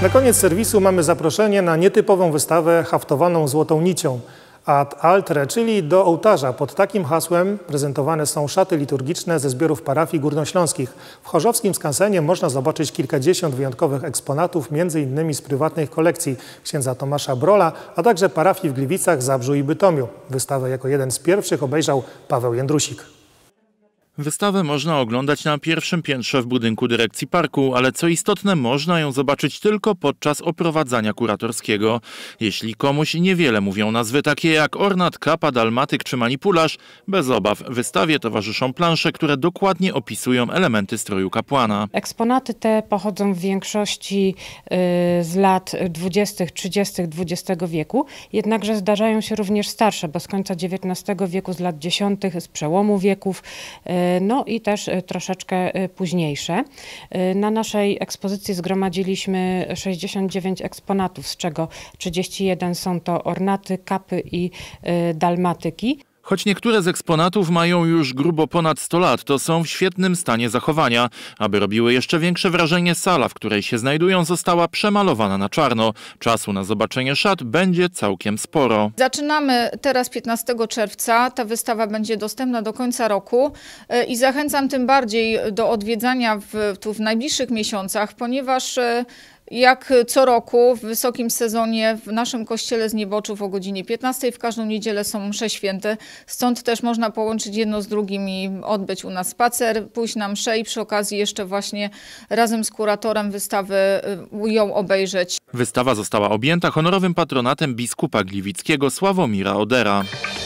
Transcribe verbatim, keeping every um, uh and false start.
Na koniec serwisu mamy zaproszenie na nietypową wystawę haftowaną złotą nicią. Ad altre, czyli do ołtarza. Pod takim hasłem prezentowane są szaty liturgiczne ze zbiorów parafii górnośląskich. W chorzowskim skansenie można zobaczyć kilkadziesiąt wyjątkowych eksponatów, między innymi z prywatnych kolekcji księdza Tomasza Brola, a także parafii w Gliwicach, Zabrzu i Bytomiu. Wystawę jako jeden z pierwszych obejrzał Paweł Jędrusik. Wystawę można oglądać na pierwszym piętrze w budynku dyrekcji parku, ale co istotne, można ją zobaczyć tylko podczas oprowadzania kuratorskiego. Jeśli komuś niewiele mówią nazwy takie jak ornat, kapa, dalmatyk czy manipularz, bez obaw wystawie towarzyszą plansze, które dokładnie opisują elementy stroju kapłana. Eksponaty te pochodzą w większości z lat dwudziestych, trzydziestych dwudziestego wieku, jednakże zdarzają się również starsze, bo z końca dziewiętnastego wieku, z lat dziesiątych, z przełomu wieków, no i też troszeczkę późniejsze. Na naszej ekspozycji zgromadziliśmy sześćdziesiąt dziewięć eksponatów, z czego trzydzieści jeden są to ornaty, kapy i dalmatyki. Choć niektóre z eksponatów mają już grubo ponad sto lat, to są w świetnym stanie zachowania. Aby robiły jeszcze większe wrażenie, sala, w której się znajdują, została przemalowana na czarno. Czasu na zobaczenie szat będzie całkiem sporo. Zaczynamy teraz piętnastego czerwca. Ta wystawa będzie dostępna do końca roku i zachęcam tym bardziej do odwiedzania w, tu w najbliższych miesiącach, ponieważ jak co roku w wysokim sezonie w naszym kościele z Nieboczów o godzinie piętnastej w każdą niedzielę są msze święte. Stąd też można połączyć jedno z drugim i odbyć u nas spacer, pójść na mszę i przy okazji jeszcze właśnie razem z kuratorem wystawy ją obejrzeć. Wystawa została objęta honorowym patronatem biskupa gliwickiego Sławomira Odera.